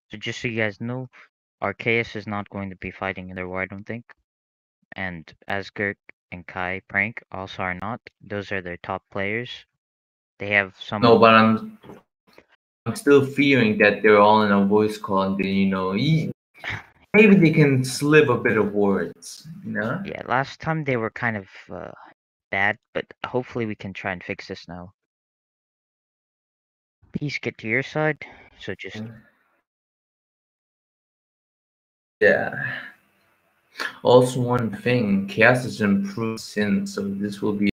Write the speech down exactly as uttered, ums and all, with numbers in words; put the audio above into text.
So just so you guys know, Arceus is not going to be fighting in their war, I don't think. And Asgurk and Kai Prank also are not. Those are their top players. They have some. No, but I'm I'm still fearing that they're all in a voice call, and then you know, maybe they can slip a bit of words. You know? Yeah, last time they were kind of uh, bad, but hopefully we can try and fix this now. Please get to your side. So just. Yeah. Also, one thing, Chaos has improved since, so this will be